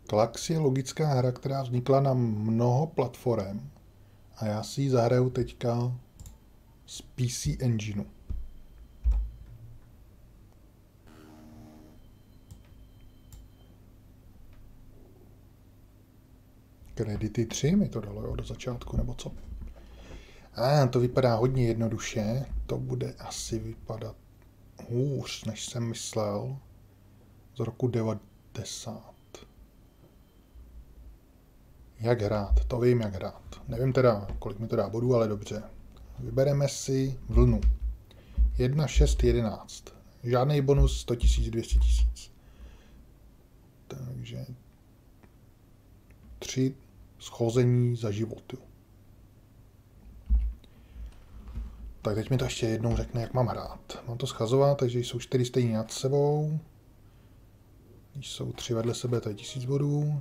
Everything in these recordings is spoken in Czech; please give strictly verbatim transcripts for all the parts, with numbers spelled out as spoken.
Klax je logická hra, která vznikla na mnoho platform a já si ji zahraju teďka z P C Engineu. Kredity tři mi to dalo, jo, do začátku, nebo co? A ah, to vypadá hodně jednoduše. To bude asi vypadat hůř, než jsem myslel. Z roku devadesát. Jak hrát? To vím, jak hrát. Nevím teda, kolik mi to dá bodů, ale dobře. Vybereme si vlnu. jedna, šest, jedenáct. Žádný bonus, sto tisíc, dvě stě tisíc. Takže tři schození za život. Jo. Tak teď mi to ještě jednou řekne, jak mám hrát. Mám to schazovat, takže jsou čtyři stejně nad sebou. Když jsou tři vedle sebe, to je tisíc bodů.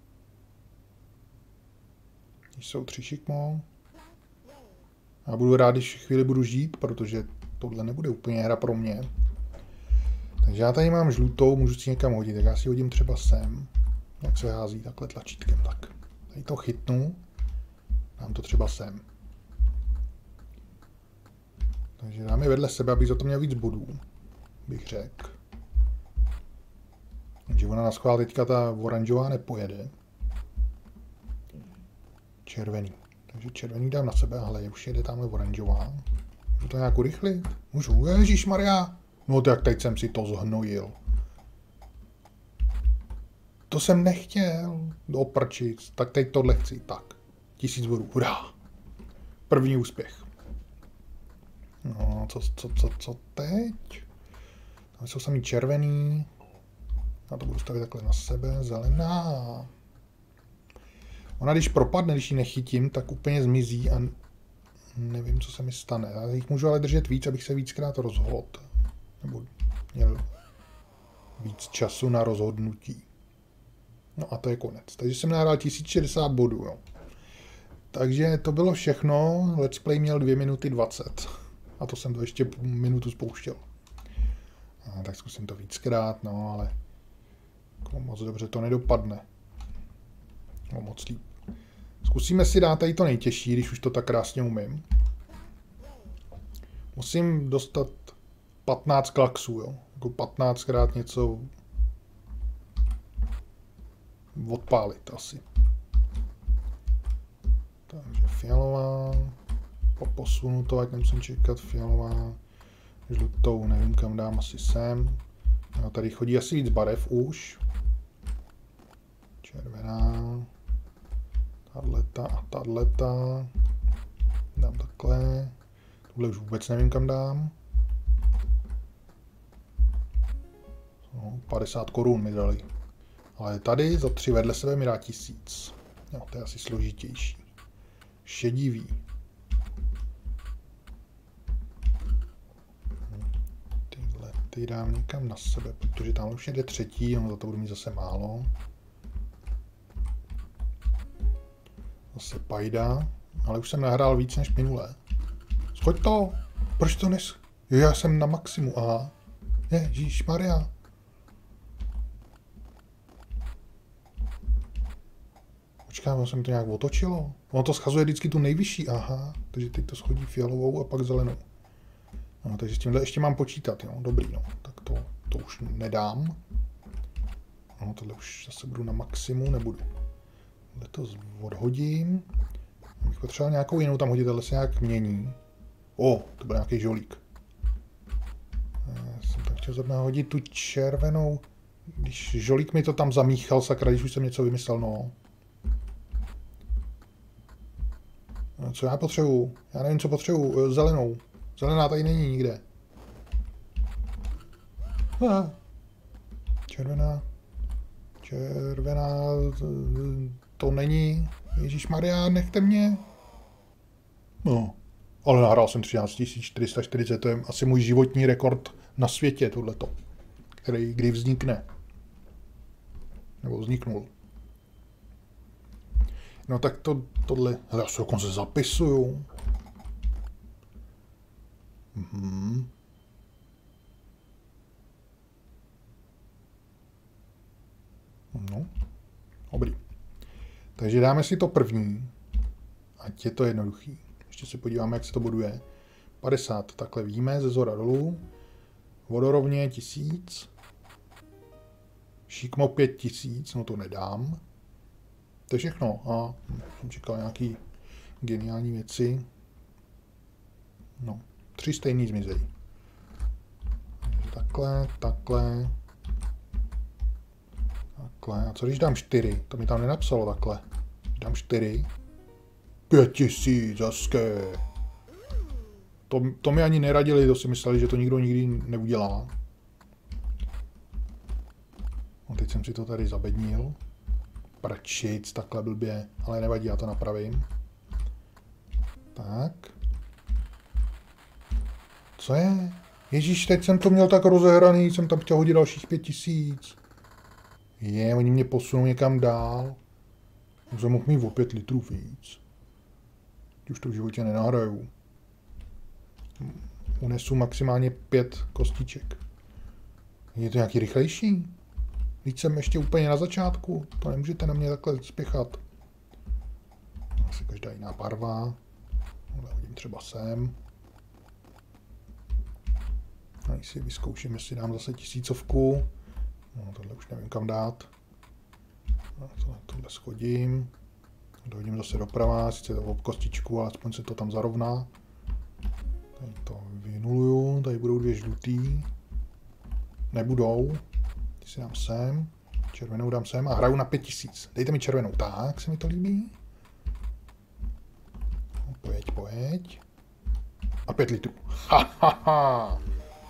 Když jsou tři šikmo. Já budu rád, když chvíli budu žít, protože tohle nebude úplně hra pro mě. Takže já tady mám žlutou, můžu si někam hodit. Tak já si hodím třeba sem. Jak se hází takhle tlačítkem, tak. Tady to chytnu. Dám to třeba sem. Takže dám je vedle sebe, abych za to měl víc bodů. Bych řekl. Takže ona na schvál teďka ta oranžová nepojede. Červený. Takže červený dám na sebe, ale už jede tamhle oranžová. Můžu to nějak urychlit? Můžu. Ježišmarja. No tak teď jsem si to zhnojil. To jsem nechtěl. Do prčic. Tak teď tohle chci. Tak. Tisíc bodů. Hurá. První úspěch. No, co, co, co, co teď? Tam jsou samý červený. Já to budu stavit takhle na sebe. Zelená. Ona když propadne, když ji nechytím, tak úplně zmizí a nevím, co se mi stane. Já jich můžu ale držet víc, abych se víckrát rozhodl. Nebo měl víc času na rozhodnutí. No a to je konec. Takže jsem nahrál tisíc šedesát bodů. Jo. Takže to bylo všechno. Let's play měl dvě minuty dvacet. A to jsem to ještě minutu spouštěl. A tak zkusím to víckrát, no ale jako moc dobře to nedopadne. No moc líp. Zkusíme si dát tady to nejtěžší, když už to tak krásně umím. Musím dostat patnáct klaxů, jo. Jako patnáctkrát něco odpálit asi. Takže fialová. Posunu to, ať nemusím čekat. Fialová. Žlutou, nevím kam dám, asi sem. No, tady chodí asi víc barev už. Červená. Tahleta a tahleta. Dám takhle. Tuhle už vůbec nevím kam dám. No, padesát korun mi dali. Ale tady za tři vedle sebe mi dá tisíc. No, to je asi složitější. Šedivý. Tyhle ty dám někam na sebe, protože tam už jde třetí, no za to budu mít zase málo. Zase pajda, ale už jsem nahrál víc než minulé. Schoď to! Proč to nes... Jo, já jsem na maximu, aha. Ježišmarja. Počkám, jsem to nějak otočilo. Ono to schazuje vždycky tu nejvyšší, aha. Takže teď to schodí fialovou a pak zelenou. No, takže s tímhle ještě mám počítat, jo. Dobrý, no. Tak to, to už nedám. No, tohle už zase budu na maximu, nebudu. Tohle to odhodím. Bych potřeboval nějakou jinou tam hodit, ale se nějak mění. O, to byl nějaký žolík. Já jsem tam chtěl zrovna hodit tu červenou. Když žolík mi to tam zamíchal, sakra, když už jsem něco vymyslel, no. Co já potřebuju? Já nevím, co potřebuju. Zelenou. Zelená tady není nikde. Ah. Červená. Červená. To není. Ježišmarja, nechte mě. No. Ale nahrál jsem třináct tisíc čtyři sta čtyřicet. To je asi můj životní rekord na světě, tohleto. Který kdy vznikne. Nebo vzniknul. No tak to, tohle, já se dokonce zapisuju. Mhm. No. Dobrý. Takže dáme si to první. Ať je to jednoduchý. Ještě se podíváme, jak se to boduje. padesát, takhle víme, ze zhora dolů. Vodorovně tisíc. Šikmo pět tisíc, no to nedám. To je všechno. A jsem čekal nějaký geniální věci. No, tři stejný zmizejí. Takhle, takhle. Takhle. A co když dám čtyři? To mi tam nenapsalo takhle. Když dám čtyři. Pět tisíc, zaské. To, to mi ani neradili, to si mysleli, že to nikdo nikdy neudělá. No, teď jsem si to tady zabednil. Prčic, takhle blbě, ale nevadí, já to napravím. Tak. Co je? Ježíš, teď jsem to měl tak rozehraný, jsem tam chtěl hodit dalších pět tisíc. Je, oni mě posunou někam dál. Už jsem mohl mít o pět litrů víc. Už to v životě nenahraju. Unesu maximálně pět kostiček. Je to nějaký rychlejší? Teď jsem ještě úplně na začátku. To nemůžete na mě takhle spěchat. Asi každá jiná barva. Hodím třeba sem. A si vyzkouším, jestli dám zase tisícovku. No, tohle už nevím kam dát. No, tohle, tohle schodím. Dohodím zase doprava, sice to v kostičku, ale aspoň se to tam zarovná. Tady to vynuluju, tady budou dvě žlutý. Nebudou. Ty si dám sem. Červenou dám sem a hraju na pět tisíc. Dejte mi červenou, tak se mi to líbí. No, pojď, pojď. A pět litrů. Ha, ha, ha.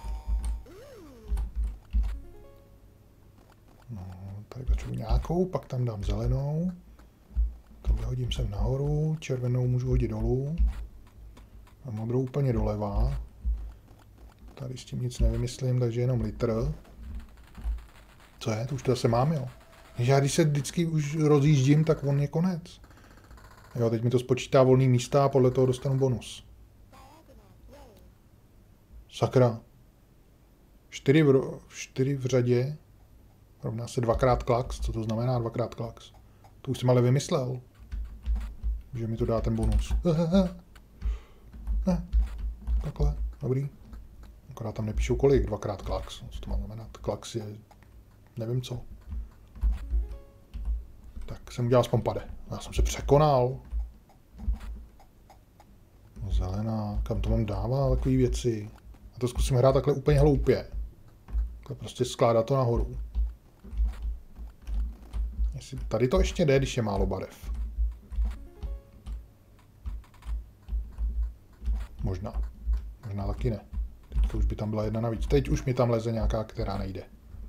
No, tady začnu nějakou, pak tam dám zelenou. Tohle hodím sem nahoru, červenou můžu hodit dolů. A modrou úplně doleva. Tady s tím nic nevymyslím, takže jenom litr. Co je? To už to zase mám, jo. Když já když se vždycky už rozjíždím, tak on je konec. Jo, teď mi to spočítá volný místa a podle toho dostanu bonus. Sakra. Čtyři v, čtyři v řadě. Rovná se dvakrát klax. Co to znamená dvakrát klax? To už jsem ale vymyslel. Že mi to dá ten bonus. Ne. Takhle. Dobrý. Akorát tam nepíšou kolik. Dvakrát klax. Co to má znamenat? Klax je... Nevím co. Tak jsem udělal aspoň pade. Já jsem se překonal. No, zelená. Kam to mám dávat? Takové věci. A to zkusím hrát takhle úplně hloupě. To prostě skládat to nahoru. Jestli tady to ještě jde, když je málo barev. Možná. Možná taky ne. Teďka už by tam byla jedna navíc. Teď už mi tam leze nějaká, která nejde.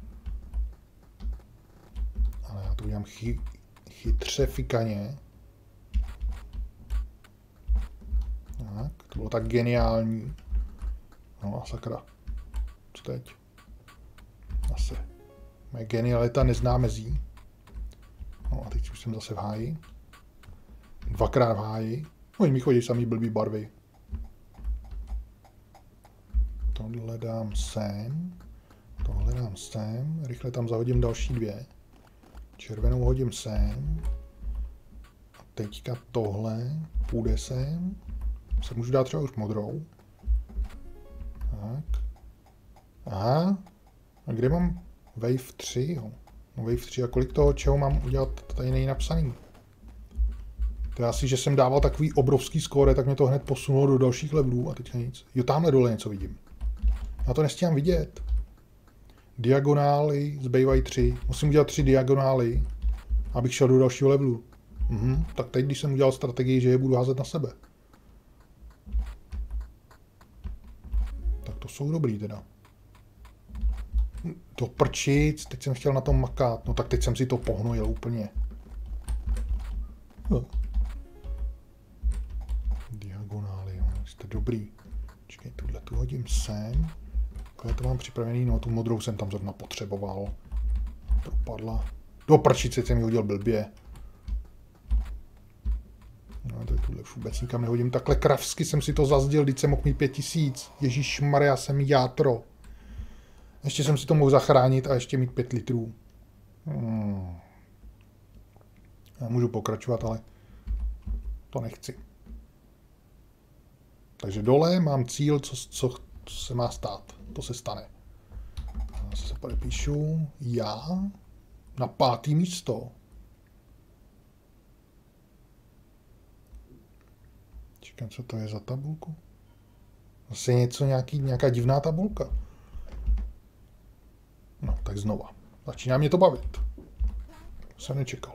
Ale já to udělám chy, chytře fikaně. Tak, to bylo tak geniální. No a sakra. Co teď? Zase. Moje genialita nezná mezí. No a teď už jsem zase v háji. Dvakrát v háji. Oni mi chodí samý blbý barvy. Tohle dám sem. Tohle dám sem. Rychle tam zahodím další dvě. Červenou hodím sem. A teďka tohle půjde sem. Se můžu dát třeba už modrou. Tak. Aha. A kde mám Wave tři? Jo. No Wave tři. A kolik toho, čeho mám udělat, tady není napsaný. To já si, že jsem dával takový obrovský skóre, tak mě to hned posunulo do dalších levelů a teďka nic. Jo, tamhle dole něco vidím. Já to nestíhám vidět. Diagonály zbývají tři. Musím udělat tři diagonály, abych šel do dalšího levelu. Mhm. Tak teď, když jsem udělal strategii, že je budu házet na sebe. Tak to jsou dobrý teda. To prčic, teď jsem chtěl na tom makat. No tak teď jsem si to pohnojil úplně. No. Diagonály, jo, jste dobrý. Počkej, tuhle tu hodím sem. Takhle to mám připravený, no tu modrou jsem tam zrovna potřeboval. Propadla. Do prčice jsem ji hodil blbě. No to je tuhle už vůbec nikam nehodím. Takhle kravsky jsem si to zazděl, když jsem mohl mít pět tisíc. Ježišmarja, jsem játro. Ještě jsem si to mohl zachránit a ještě mít pět litrů. Hmm. Já můžu pokračovat, ale to nechci. Takže dole mám cíl, co, co, co se má stát. To se stane. Já se podepíšu. Já na pátý místo. Čekám, co to je za tabulku. Zase něco, nějaký, nějaká divná tabulka. No, tak znova. Začíná mě to bavit. Jsem nečekal.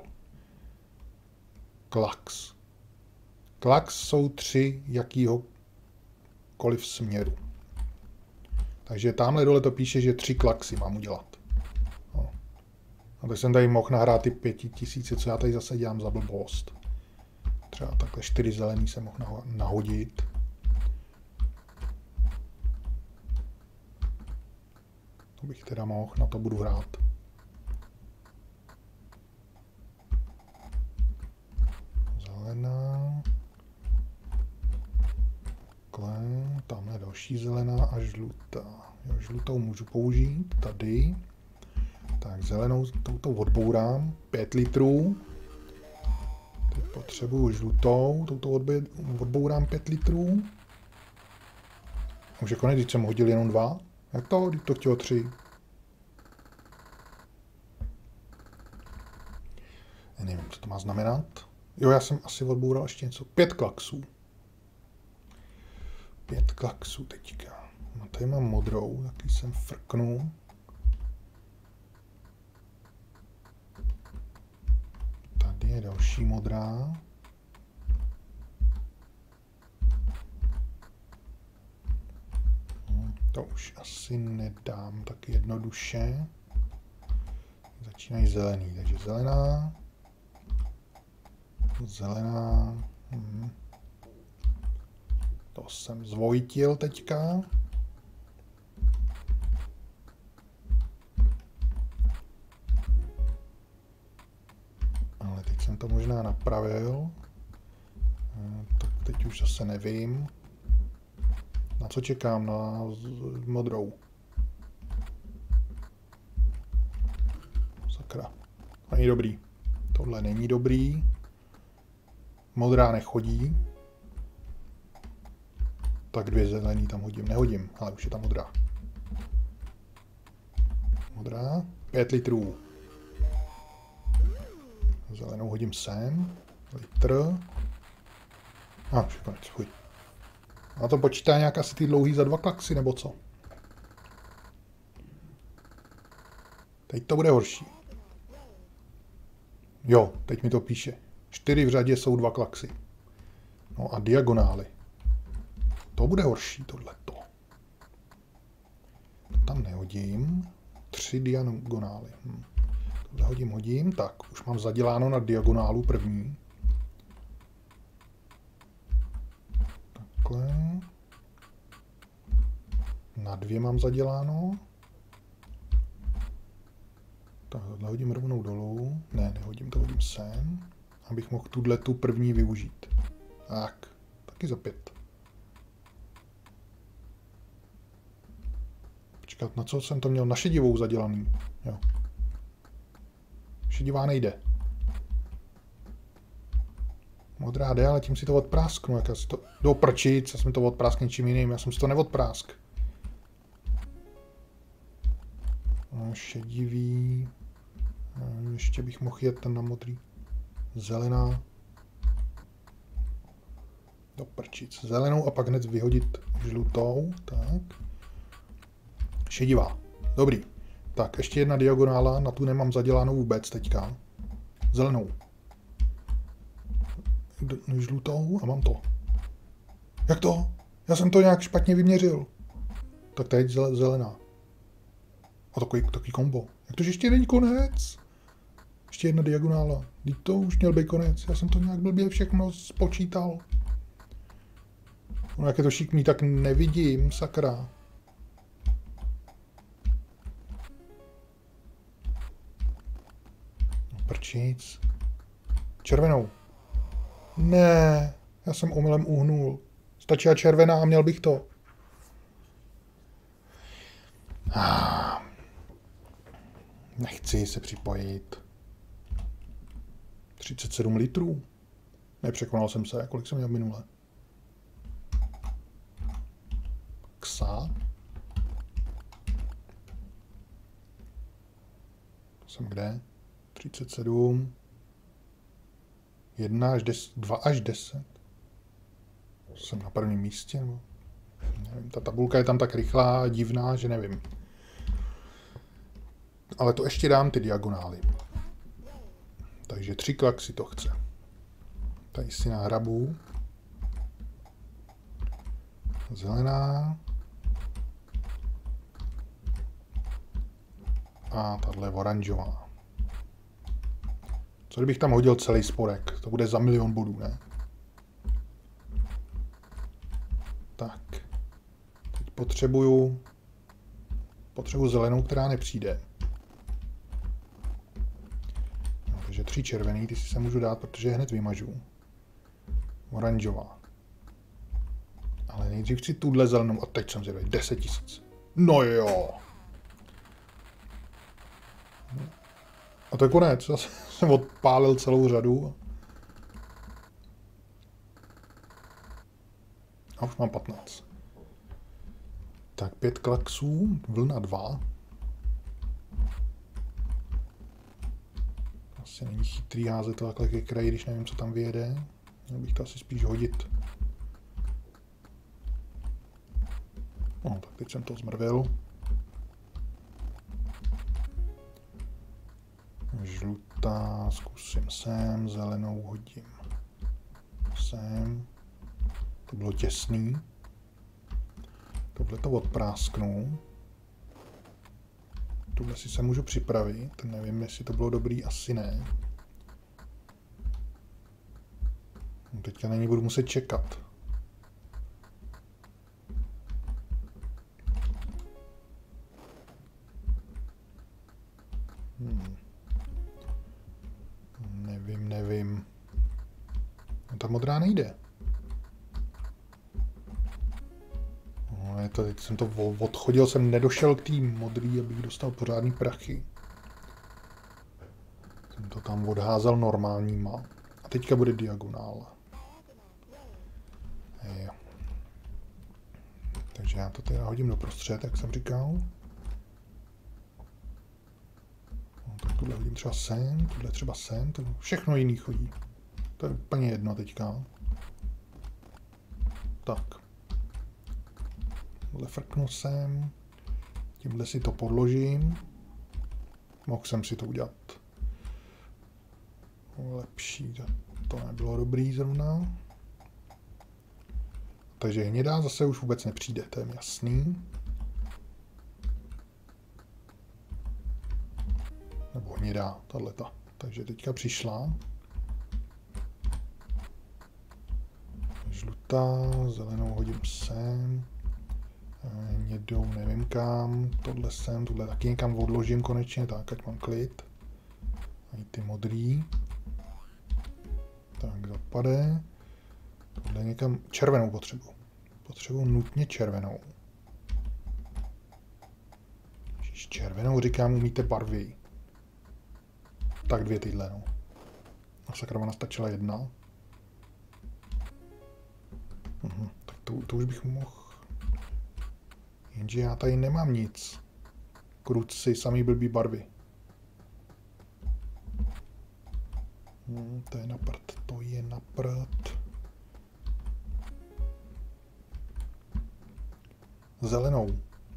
Klax. Klax jsou tři jakýhokoliv směru. Takže tamhle dole to píše, že tři klaxy mám udělat. No. A tak jsem tady mohl nahrát ty pěti tisíce, co já tady zase dělám za blbost. Třeba takhle čtyři zelený jsem mohl nahodit. To bych teda mohl, na to budu hrát. Zelená. Takhle, tam je další zelená a žlutá. Jo, žlutou můžu použít tady. Tak zelenou touto odbourám. pět litrů. Teď potřebuju žlutou. Touto odbourám pět litrů. Už je konec, když jsem hodil jenom dva. Jak to? Když to chtělo tři. Já nevím, co to má znamenat. Jo, já jsem asi odboural ještě něco. Pět klaxů. Pět klaxů teďka. No tady mám modrou, jaký jsem frknu. Tady je další modrá. To už asi nedám tak jednoduše. Začínají zelený, takže zelená. Zelená. Hmm. To jsem zvojtil teďka. Ale teď jsem to možná napravil. Tak teď už zase nevím. Na co čekám? Na modrou. Sakra. Není dobrý. Tohle není dobrý. Modrá nechodí. Tak dvě zelený tam hodím. Nehodím, ale už je tam modrá. Modrá. Pět litrů. Zelenou hodím sem. Litr. A už je konec. Chuj. A to počítá nějak asi ty dlouhý za dva klaxy, nebo co? Teď to bude horší. Jo, teď mi to píše. Čtyři v řadě jsou dva klaxy. No a diagonály. To bude horší, tohleto. To tam nehodím. Tři diagonály. Hm. Tohle hodím, hodím. Tak, už mám zaděláno na diagonálu první. Takhle. Na dvě mám zaděláno. Tak, tohle hodím rovnou dolů. Ne, nehodím, to hodím sem. Abych mohl tuhle tu první využít. Tak, taky za pět. Počkat, na co jsem to měl? Na šedivou zadělaný. Jo. Šedivá nejde. Modrá jde, ale tím si to odprásknu. Jak já si to... Do prčic, já jsem to odprásk něčím jiným. Já jsem si to neodprásk. No, šedivý. Ještě bych mohl jet ten na modrý. Zelená. Do prčic. Zelenou a pak hned vyhodit žlutou. Tak. Šedivá. Dobrý. Tak, ještě jedna diagonála. Na tu nemám zadělánou vůbec teďka. Zelenou. Žlutou a mám to. Jak to? Já jsem to nějak špatně vyměřil. Tak teď zelená. A takový, takový kombo. Jak to, že ještě není konec? Ještě jedna diagonála. Teď to už měl být konec. Já jsem to nějak blbě všechno spočítal. No jak je to šikmý, tak nevidím, sakra. Prčic. Červenou. Ne, já jsem omylem uhnul. Stačila červená a měl bych to. Nechci se připojit. třicet sedm litrů. Nepřekonal jsem se, kolik jsem měl minule. Ksa. Jsem kde? třicet sedm. jedna až deset, dva až deset. Jsem na prvním místě, nebo? Nevím, ta tabulka je tam tak rychlá a divná, že nevím. Ale to ještě dám ty diagonály. Takže tři klaxy to chce. Tady si nahrabu. Zelená. A tahle oranžová. Co kdybych tam hodil celý sporek? To bude za milion bodů, ne? Tak. Teď potřebuju... Potřebuju zelenou, která nepřijde. No, takže tři červený, ty si se můžu dát, protože je hned vymažu. Oranžová. Ale nejdřív chci tuhle zelenou a teď jsem zvědavý. deset tisíc. No jo. A to je konec. Zase jsem odpálil celou řadu. A už mám patnáct. Tak pět klaxů, vlna dva. Asi není chytrý házet to takhle ke kraji, když nevím, co tam vyjede. Měl bych to asi spíš hodit. No, tak teď jsem to zmrvil. Žlutá, zkusím sem, zelenou hodím sem. To bylo těsný. Tohle to odprásknu. Tuhle si se můžu připravit. Nevím, jestli to bylo dobrý, asi ne. No, teďka na ní budu muset čekat. Hmm. Nevím, nevím. No, ta modrá nejde. No, je to, teď jsem to odchodil, jsem nedošel k té modrý, abych dostal pořádný prachy. Jsem to tam odházel normálníma. A teďka bude diagonál. Jo. Takže já to teda hodím do prostřed, jak jsem říkal. No, tak tuhle hodím třeba sem, tuhle třeba sem, to všechno jiný chodí. To je úplně jedno teďka. Tak. Tohle frknu sem. Tímhle si to podložím. Mohl jsem si to udělat lepší. To nebylo dobrý zrovna. Takže hnědá zase už vůbec nepřijde, to je jasný. Nebo hnědá, tahleta. Takže teďka přišla. Žlutá, zelenou hodím sem. Hnědou nevím kam. Tohle sem, tohle taky někam odložím konečně, tak ať mám klid. A i ty modrý. Tak zapade. Tohle někam červenou potřebuji. Potřebuji nutně červenou. Když červenou říkám, umíte barvy. Tak dvě tyhle, no. A sakra, ona stačila jedna. Mhm, tak to, to už bych mohl. Jenže já tady nemám nic. Kruci, samý blbý barvy. Hmm, to je na prd, to je na prd. Zelenou.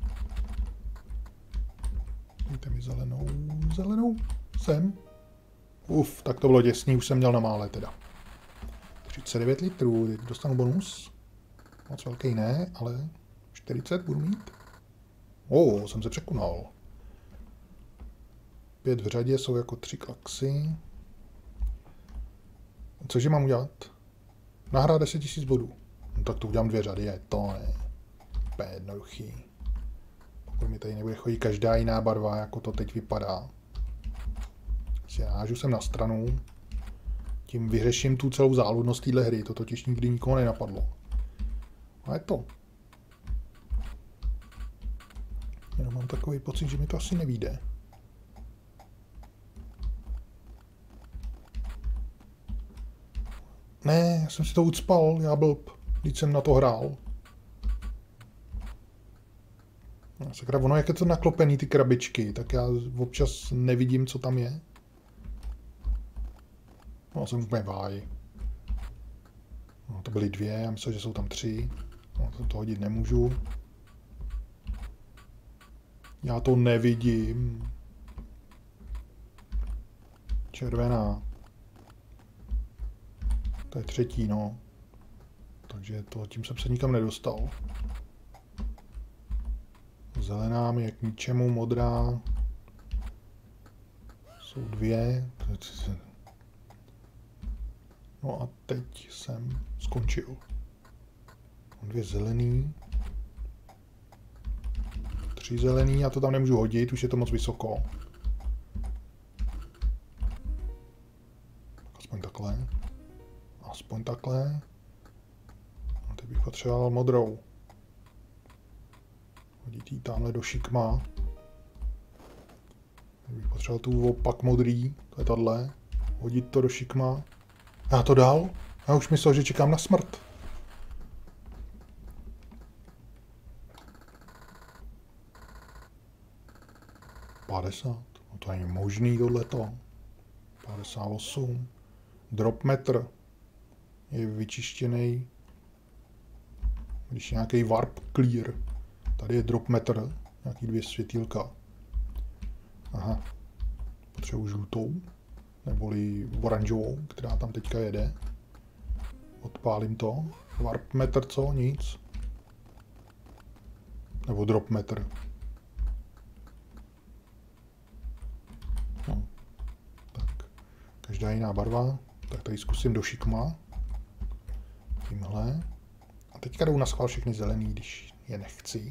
Dejte mi zelenou, zelenou, sem. Uf, tak to bylo těsný, už jsem měl na mále teda. třicet devět litrů, dostanu bonus. Moc velký ne, ale čtyřicet budu mít. O, oh, jsem se překonal. Pět v řadě jsou jako tři klaxy. Cože mám udělat? Nahrát deset tisíc bodů. No, tak to udělám dvě řady, je to ne. Úplně jednoduchý. Pokud mi tady nebude chodit každá jiná barva, jako to teď vypadá. Si hážu sem na stranu. Tím vyřeším tu celou záludnost téhle hry. To totiž nikdy nikoho nenapadlo. A je to. Jenom mám takový pocit, že mi to asi nevyjde. Ne, já jsem si to ucpal, já blb. Když jsem na to hrál. No, sakra, ono, jak je to naklopený, ty krabičky, tak já občas nevidím, co tam je. No, jsem úplně váj. No, to byly dvě, já myslím, že jsou tam tři. No, to, to hodit nemůžu. Já to nevidím. Červená. To je třetí, no. Takže to, tím jsem se nikam nedostal. Zelená mi je k ničemu, modrá. Jsou dvě. No a teď jsem skončil. Mám dvě zelený. Tři zelený, já to tam nemůžu hodit, už je to moc vysoko. Aspoň takhle. Aspoň takhle. A teď bych potřeboval modrou. Hodit jí tamhle do šikma. Teď bych potřeboval tu opak modrý, to je tahle. Hodit to do šikma. Já to dal? Já už myslel, že čekám na smrt. padesát. No to není možný tohleto. padesát osm. Drop metr. Je vyčištěný. Když je nějaký warp clear. Tady je drop metr. Nějaký dvě světýlka. Aha. Potřebuji žlutou. Neboli oranžovou, která tam teďka jede. Odpálím to. Warp metr, co? Nic. Nebo drop metr. No. Tak. Každá jiná barva. Tak tady zkusím do šikma. Tímhle. A teďka jdou na schvál všechny zelený, když je nechci.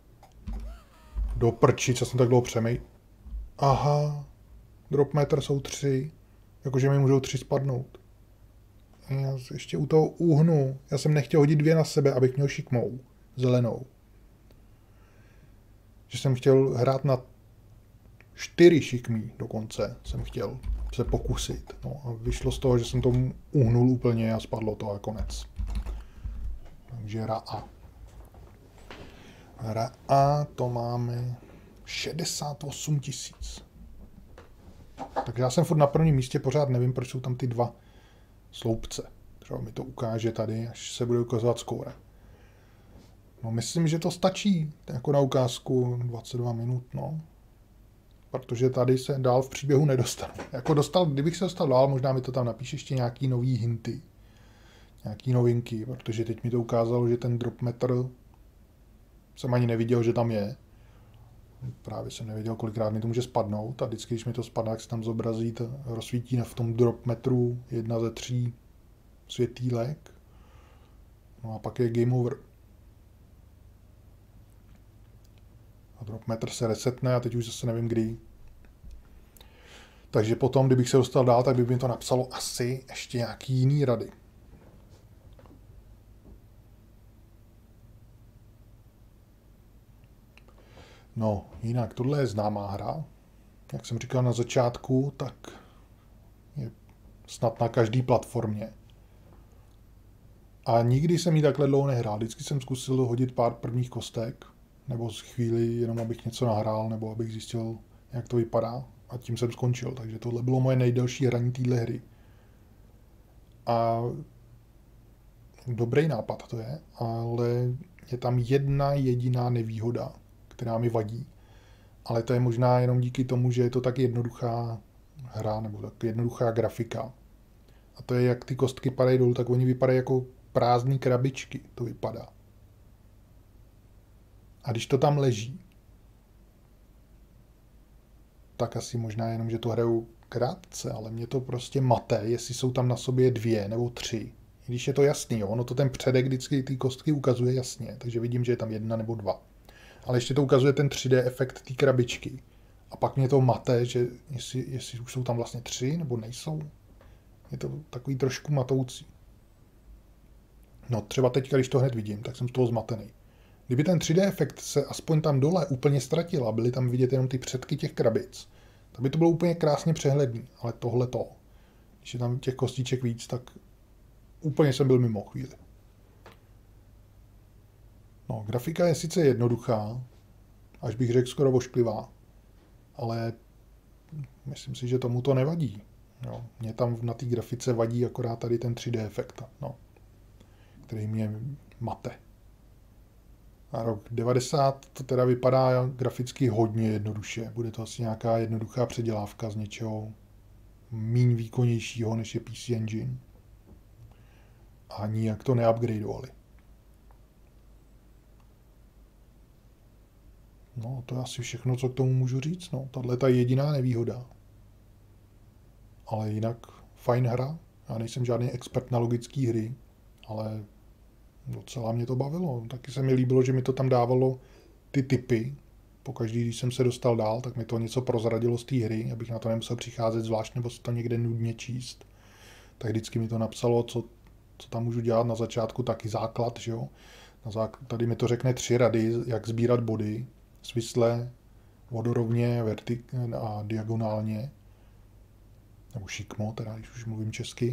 Do prči, co jsem tak dlouho přemej. Aha. Drop metr jsou tři. Jakože mi můžou tři spadnout. Já ještě u toho uhnu. Já jsem nechtěl hodit dvě na sebe, abych měl šikmou. Zelenou. Že jsem chtěl hrát na čtyři šikmí dokonce. Jsem chtěl se pokusit. No a vyšlo z toho, že jsem tomu uhnul úplně a spadlo to a konec. Takže hra A. Hra A to máme šedesát osm tisíc. Takže já jsem furt na prvním místě, pořád nevím, proč jsou tam ty dva sloupce. Třeba mi to ukáže tady, až se bude ukazovat skóre. No myslím, že to stačí, jako na ukázku dvacet dva minut, no. Protože tady se dál v příběhu nedostanu. Jako dostal, kdybych se dostal dál, možná mi to tam napíše ještě nějaký nový hinty. Nějaký novinky, protože teď mi to ukázalo, že ten drop metr jsem ani neviděl, že tam je. Právě jsem nevěděl, kolikrát mi to může spadnout a vždycky, když mi to spadne, tak se tam zobrazí, to rozsvítí v tom drop metru jedna ze tří světýlek. No a pak je game over. A drop metr se resetne a teď už zase nevím kdy. Takže potom, kdybych se dostal dál, tak by mi to napsalo asi ještě nějaký jiný rady. No, jinak, tohle je známá hra. Jak jsem říkal na začátku, tak je snad na každý platformě. A nikdy jsem ji takhle dlouho nehrál. Vždycky jsem zkusil hodit pár prvních kostek, nebo z chvíli jenom abych něco nahrál, nebo abych zjistil, jak to vypadá. A tím jsem skončil. Takže tohle bylo moje nejdelší hraní téhle hry. A dobrý nápad to je, ale je tam jedna jediná nevýhoda, která mi vadí. Ale to je možná jenom díky tomu, že je to tak jednoduchá hra, nebo tak jednoduchá grafika. A to je, jak ty kostky padají dolů, tak oni vypadají jako prázdný krabičky. To vypadá. A když to tam leží, tak asi možná jenom, že to hraju krátce, ale mě to prostě mate, jestli jsou tam na sobě dvě nebo tři. Když je to jasný, jo? Ono to ten předek vždycky ty kostky ukazuje jasně, takže vidím, že je tam jedna nebo dva. Ale ještě to ukazuje ten tři dé efekt té krabičky. A pak mě to mate, že jestli, jestli už jsou tam vlastně tři nebo nejsou. Je to takový trošku matoucí. No třeba teď, když to hned vidím, tak jsem z toho zmatený. Kdyby ten tři dé efekt se aspoň tam dole úplně ztratil a byly tam vidět jenom ty předky těch krabic, tak by to bylo úplně krásně přehledný. Ale tohle to, když je tam těch kostiček víc, tak úplně jsem byl mimo chvíli. No, grafika je sice jednoduchá, až bych řekl skoro ošklivá, ale myslím si, že tomu to nevadí. Jo. Mě tam na té grafice vadí akorát tady ten tři dé efekt, no, který mě mate. A rok devadesát to teda vypadá graficky hodně jednoduše. Bude to asi nějaká jednoduchá předělávka z něčeho míň výkonnějšího, než je P C Engine. A nijak to neupgradeovali. No, to je asi všechno, co k tomu můžu říct. No, tahle je jediná nevýhoda. Ale jinak fajn hra. Já nejsem žádný expert na logické hry, ale docela mě to bavilo. Taky se mi líbilo, že mi to tam dávalo ty typy. Pokaždý, když jsem se dostal dál, tak mi to něco prozradilo z té hry, abych na to nemusel přicházet zvlášť nebo si to někde nudně číst. Tak vždycky mi to napsalo, co, co tam můžu dělat na začátku, taky základ, že jo. Na základ, tady mi to řekne tři rady, jak sbírat body, svisle, vodorovně, vertik- a diagonálně. Nebo šikmo, teda, když už mluvím česky.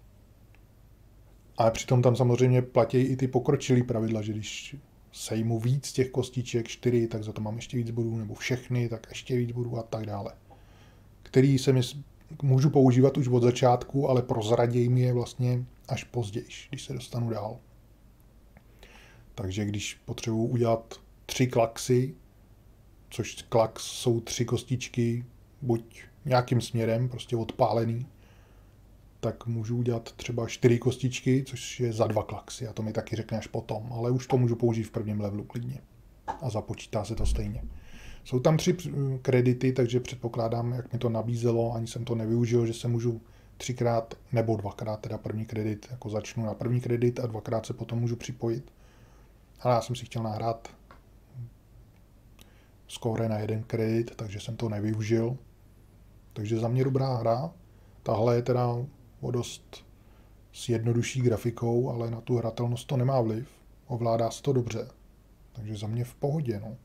Ale přitom tam samozřejmě platí i ty pokročilý pravidla, že když sejmu víc těch kostiček, čtyři, tak za to mám ještě víc bodů, nebo všechny, tak ještě víc bodů a tak dále. Který se mi můžu používat už od začátku, ale prozraděj mi je vlastně až později, když se dostanu dál. Takže když potřebuji udělat tři klaxy, což klax jsou tři kostičky, buď nějakým směrem, prostě odpálený, tak můžu udělat třeba čtyři kostičky, což je za dva klaxy a to mi taky řekne až potom, ale už to můžu použít v prvním levelu klidně a započítá se to stejně. Jsou tam tři kredity, takže předpokládám, jak mi to nabízelo, ani jsem to nevyužil, že se můžu třikrát nebo dvakrát, teda první kredit, jako začnu na první kredit a dvakrát se potom můžu připojit. Ale já jsem si chtěl nahrát skóre na jeden kredit, takže jsem to nevyužil. Takže za mě dobrá hra. Tahle je teda o dost s jednodušší grafikou, ale na tu hratelnost to nemá vliv. Ovládá se to dobře. Takže za mě v pohodě. No.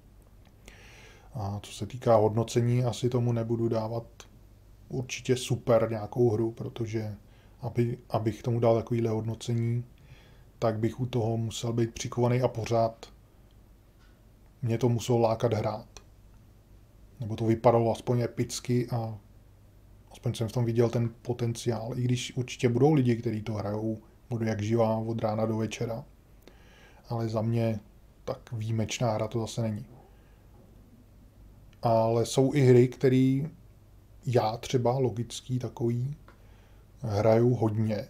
A co se týká hodnocení, asi tomu nebudu dávat určitě super nějakou hru, protože aby, abych tomu dal takovýhle hodnocení, tak bych u toho musel být přikovaný a pořád mě to muselo lákat hrát. Nebo to vypadalo aspoň epicky a aspoň jsem v tom viděl ten potenciál. I když určitě budou lidi, kteří to hrajou, budu jak živá od rána do večera. Ale za mě tak výjimečná hra to zase není. Ale jsou i hry, které já třeba logický takový hraju hodně.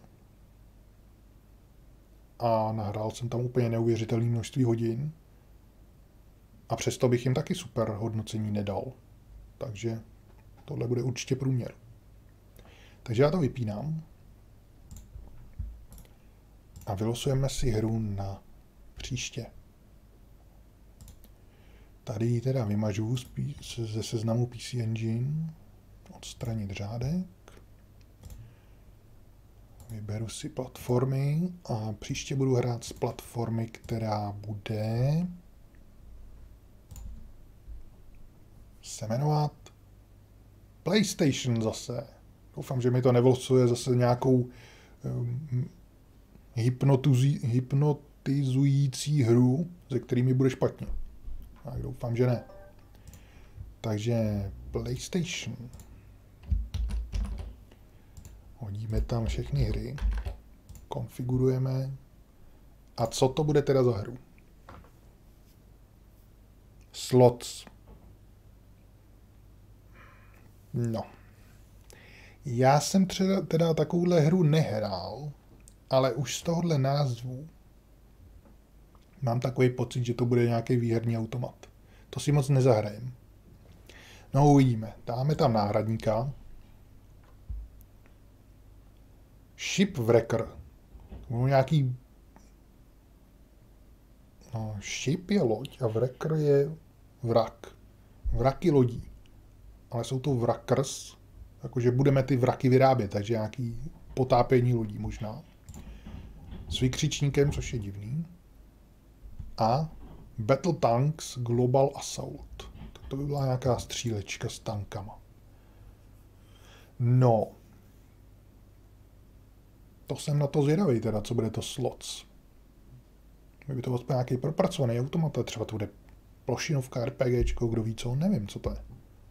A nahrál jsem tam úplně neuvěřitelné množství hodin. A přesto bych jim taky super hodnocení nedal. Takže tohle bude určitě průměr. Takže já to vypínám. A vylosujeme si hru na příště. Tady ji teda vymažu ze seznamu P C Engine. Odstranit řádek. Vyberu si platformy a příště budu hrát z platformy, která bude se jmenovat PlayStation zase. Doufám, že mi to nevlosuje zase nějakou um, hypnotizující hru, ze kterými bude špatně. Tak doufám, že ne. Takže PlayStation. Hodíme tam všechny hry. Konfigurujeme. A co to bude teda za hru? Slots. No. Já jsem třeba teda takovouhle hru nehrál, ale už z tohohle názvu mám takový pocit, že to bude nějaký výherní automat. To si moc nezahrajem. No uvidíme. Dáme tam náhradníka. Shipwrecker. No, nějaký... No, ship je loď a wrecker je vrak. Vraky lodí. Ale jsou to wreckers, jakože budeme ty vraky vyrábět, takže nějaký potápění lodí možná. S vykřičníkem, což je divný. A Battle Tanks Global Assault. Tak to by byla nějaká střílečka s tankama. No. To jsem na to zvědavý teda, co bude to slots. By to aspoň nějaký propracovaný automat, třeba to bude plošinovka, RPGčko, kdo ví co, nevím, co to je.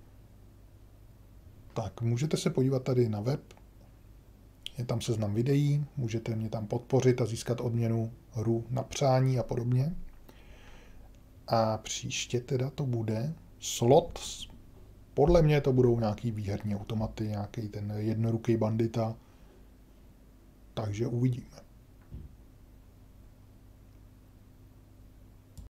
Tak, můžete se podívat tady na web, je tam seznam videí, můžete mě tam podpořit a získat odměnu hru na přání a podobně. A příště teda to bude slot, podle mě to budou nějaký výherní automaty, nějaký ten jednoruký bandita, takže uvidíme.